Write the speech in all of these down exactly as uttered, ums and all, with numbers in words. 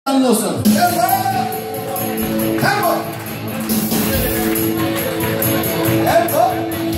olsun. Tempo. Tempo. Tempo.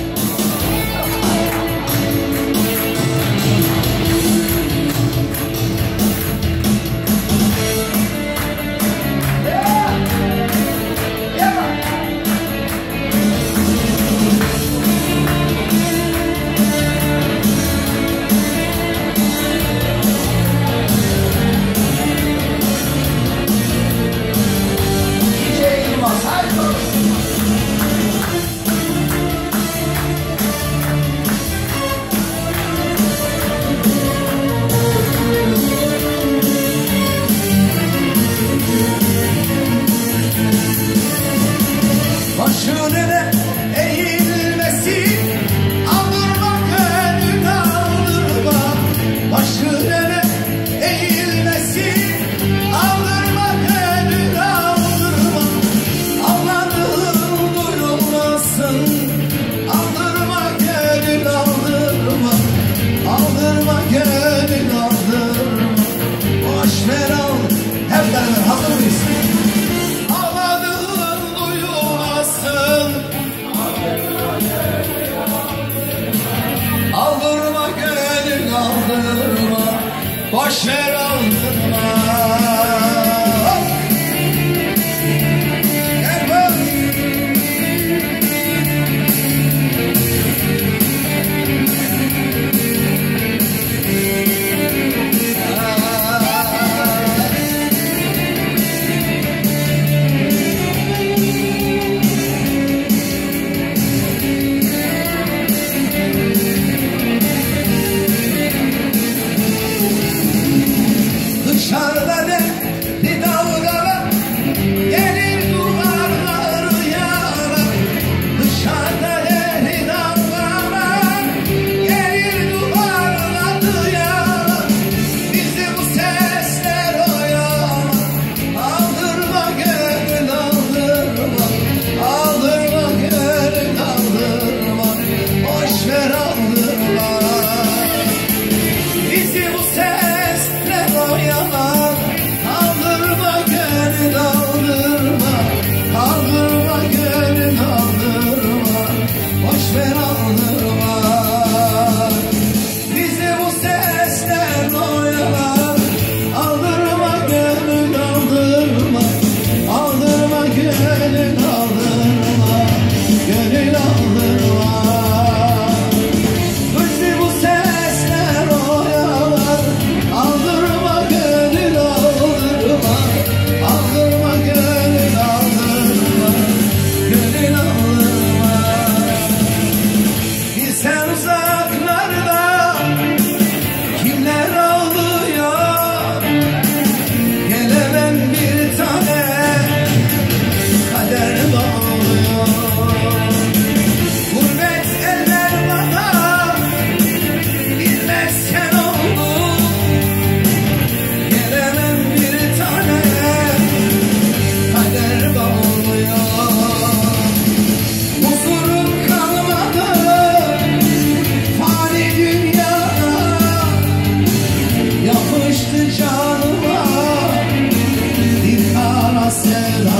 Başını eğilmesi, aldırma gönül aldırma. Başını eğilmesi, aldırma gönül aldırma. Ağladığın duyulmasın, aldırma gönül aldırma. Aldırma gönül aldırma. Boş ver al. Hep beraber hazır mıyız? Aldırma gönül aldırma, boş ver aldırma. Gel bak. Dışarıda ne bir dalgalar, gelir duvarları yarar. Dışarıda ne bir dalgalar, gelir duvarları yarar. Bizi bu sesler oyalar. Aldırma gönül aldırma, aldırma gönül aldırma, boş ver aldırma. Bizi bu sesler oyalar. Aldırma gönül aldırma, aldırma gönül aldırma, boş ver aldırma. Bizi bu sesler oyalar. Aldırma gönül aldırma, aldırma gönül aldırma, gönül aldırma. Bizi bu sesler oyalar. Aldırma gönül aldırma, aldırma gönül aldırma, gönül aldırma. Bilsen uzaklarda kimler ağlıyor, gelemem bir tane, kader bağlıyor. Gurbet eller bana bilmezken oldu, gelemem bir tane, kader bağlıyor. Huzurum kalmadı fani dünyada, yapıştı canıma bir kara sevda.